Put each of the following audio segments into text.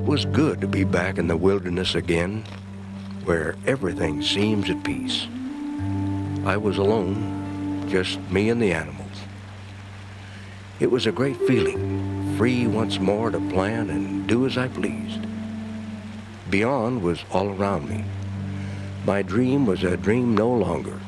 was good to be back in the wilderness again, where everything seems at peace. I was alone, just me and the animals. It was a great feeling, free once more to plan and do as I pleased. Beyond was all around me. My dream was a dream no longer.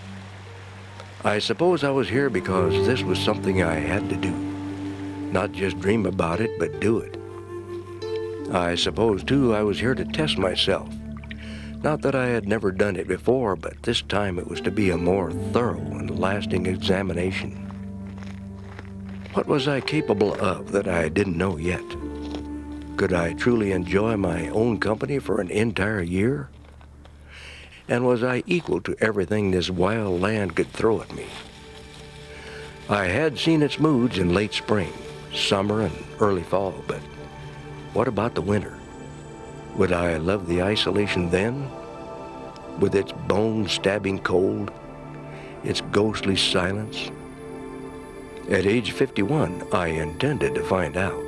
I suppose I was here because this was something I had to do. Not just dream about it, but do it. I suppose, too, I was here to test myself. Not that I had never done it before, but this time it was to be a more thorough and lasting examination. What was I capable of that I didn't know yet? Could I truly enjoy my own company for an entire year? And was I equal to everything this wild land could throw at me? I had seen its moods in late spring, summer, and early fall, but what about the winter? Would I love the isolation then? With its bone-stabbing cold, its ghostly silence? At age 51, I intended to find out.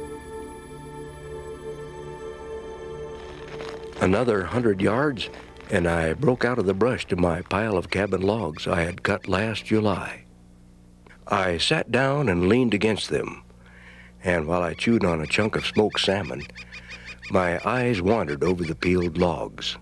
Another 100 yards, and I broke out of the brush to my pile of cabin logs I had cut last July. I sat down and leaned against them, and while I chewed on a chunk of smoked salmon, my eyes wandered over the peeled logs.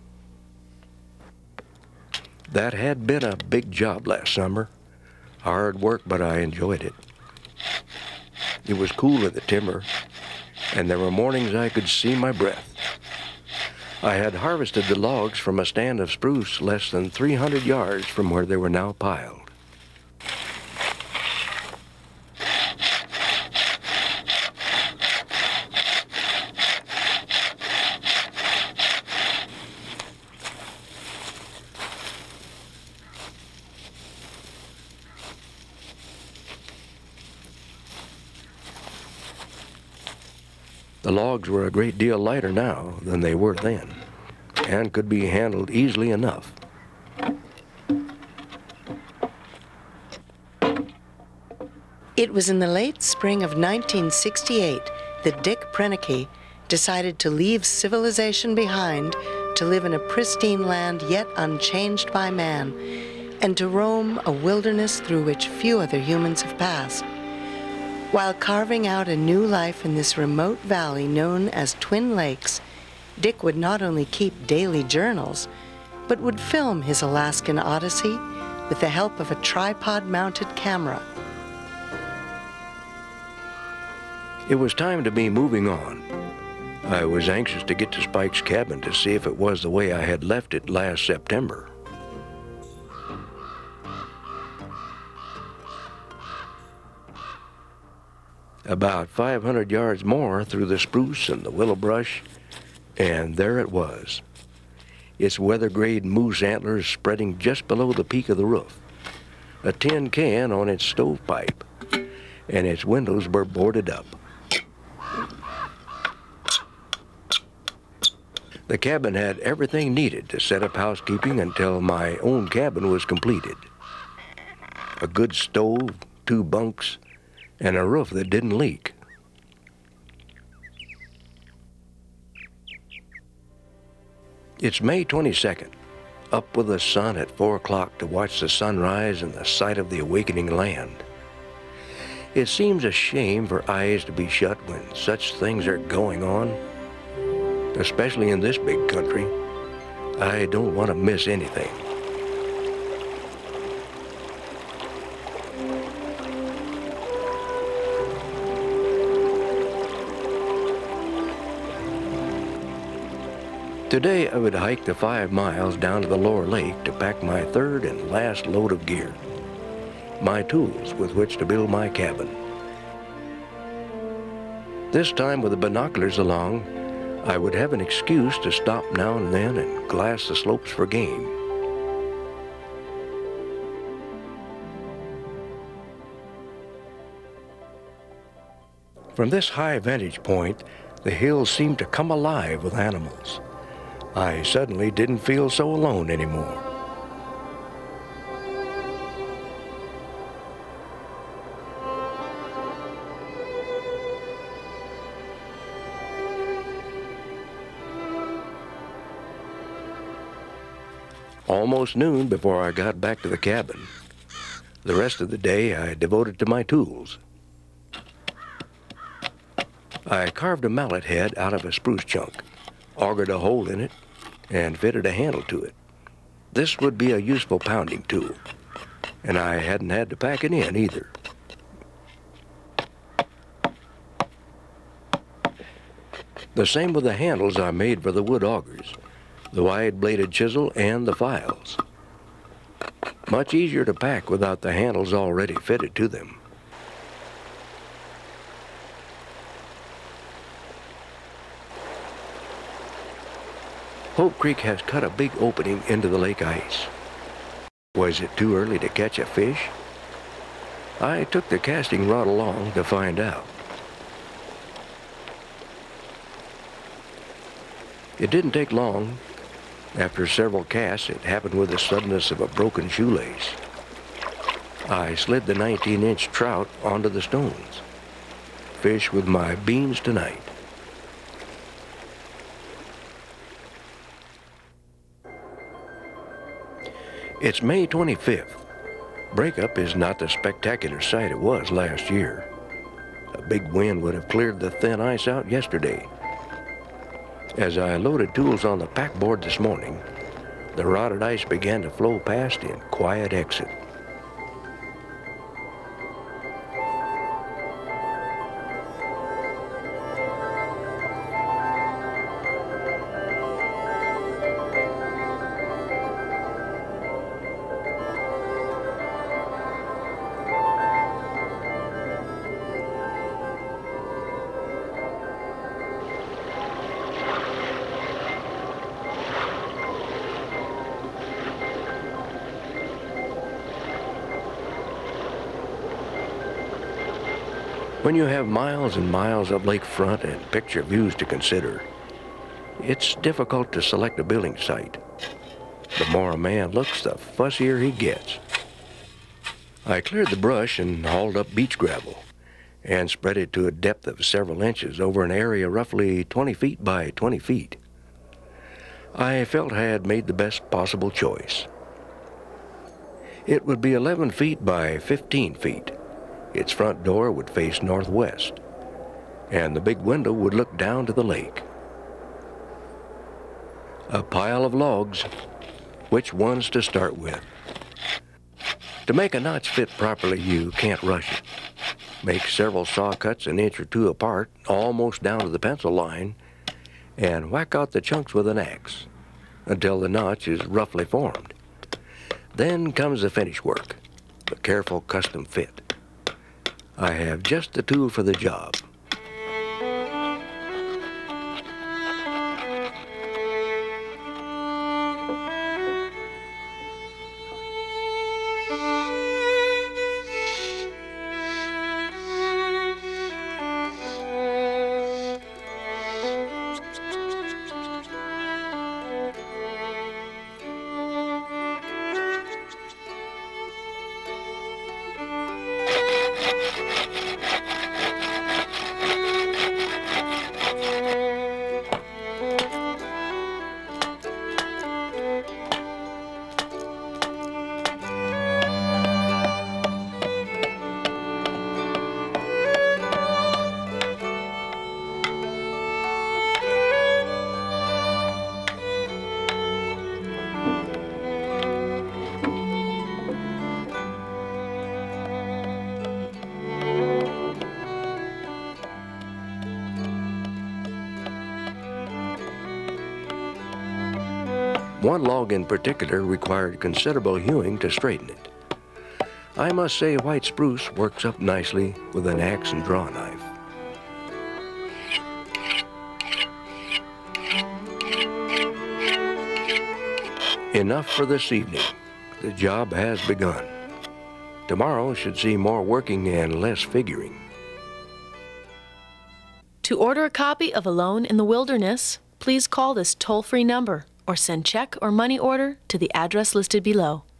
That had been a big job last summer. Hard work, but I enjoyed it. It was cool in the timber, and there were mornings I could see my breath. I had harvested the logs from a stand of spruce less than 300 yards from where they were now piled. The logs were a great deal lighter now than they were then, and could be handled easily enough. It was in the late spring of 1968 that Dick Proenneke decided to leave civilization behind to live in a pristine land yet unchanged by man, and to roam a wilderness through which few other humans have passed. While carving out a new life in this remote valley known as Twin Lakes, Dick would not only keep daily journals, but would film his Alaskan odyssey with the help of a tripod-mounted camera. It was time to be moving on. I was anxious to get to Spike's cabin to see if it was the way I had left it last September. About 500 yards more through the spruce and the willow brush, and there it was. Its weather-grade moose antlers spreading just below the peak of the roof, a tin can on its stovepipe, and its windows were boarded up. The cabin had everything needed to set up housekeeping until my own cabin was completed. A good stove, 2 bunks, and a roof that didn't leak. It's May 22nd, up with the sun at 4 o'clock to watch the sunrise and the sight of the awakening land. It seems a shame for eyes to be shut when such things are going on, especially in this big country. I don't want to miss anything. Today I would hike the 5 miles down to the lower lake to pack my third and last load of gear, my tools with which to build my cabin. This time with the binoculars along, I would have an excuse to stop now and then and glass the slopes for game. From this high vantage point, the hills seemed to come alive with animals. I suddenly didn't feel so alone anymore. almost noon before I got back to the cabin. The rest of the day I devoted to my tools. I carved a mallet head out of a spruce chunk, augered a hole in it, and fitted a handle to it. This would be a useful pounding tool, and I hadn't had to pack it in either. The same with the handles I made for the wood augers, the wide-bladed chisel, and the files. Much easier to pack without the handles already fitted to them. Hope Creek has cut a big opening into the lake ice. Was it too early to catch a fish? I took the casting rod along to find out. It didn't take long. After several casts, it happened with the suddenness of a broken shoelace. I slid the 19-inch trout onto the stones. Fish with my beans tonight. It's May 25th. Breakup is not the spectacular sight it was last year. A big wind would have cleared the thin ice out yesterday. As I loaded tools on the packboard this morning, the rotted ice began to flow past in quiet exit. When you have miles and miles of lakefront and picture views to consider, it's difficult to select a building site. The more a man looks, the fussier he gets. I cleared the brush and hauled up beach gravel and spread it to a depth of several inches over an area roughly 20 feet by 20 feet. I felt I had made the best possible choice. It would be 11 feet by 15 feet. Its front door would face northwest, and the big window would look down to the lake. A pile of logs. Which ones to start with? To make a notch fit properly, you can't rush it. Make several saw cuts an inch or two apart, almost down to the pencil line, and whack out the chunks with an axe until the notch is roughly formed. Then comes the finish work, the careful custom fit. I have just the tool for the job. One log in particular required considerable hewing to straighten it. I must say white spruce works up nicely with an axe and draw knife. Enough for this evening. The job has begun. Tomorrow should see more working and less figuring. To order a copy of Alone in the Wilderness, please call this toll-free number or send check or money order to the address listed below.